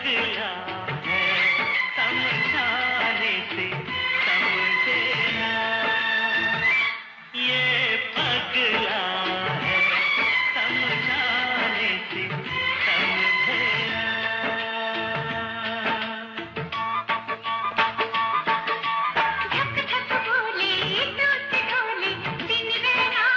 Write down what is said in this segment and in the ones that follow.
पगला है समझाने से समझे ना, ये पगला है समझाने से समझे ना। धक धक बोले टूट ढोले दिन रात,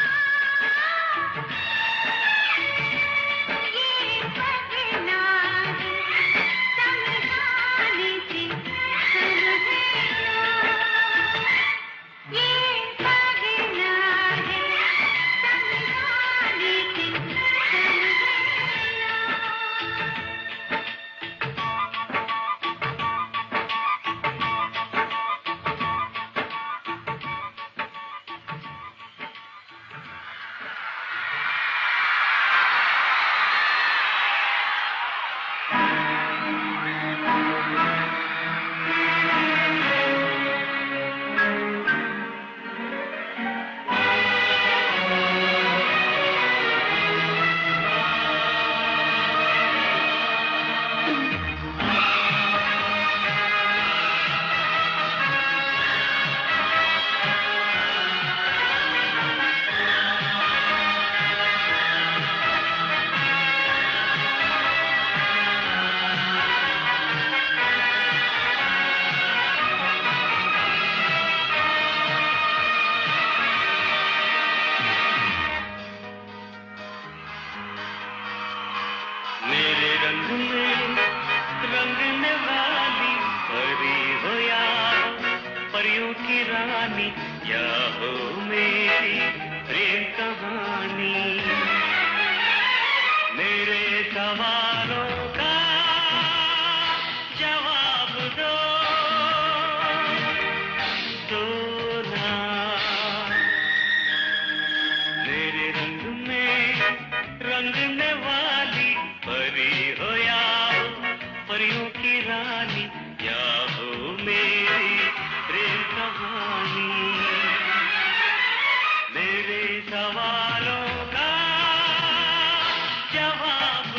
ये पगला है समझाने से समझे ना, ये पगला है समझाने से समझे मेरे रंग में रंगने वाली परी हो या परियों की रानी, या हो मेरी प्रेम कहानी। मेरे सवालों का जवाब दो ना। मेरे रंग में रंगने वाली परी हो या परियों की रानी, या हो मेरी प्रेम कहानी। मेरे सवालों का जवाब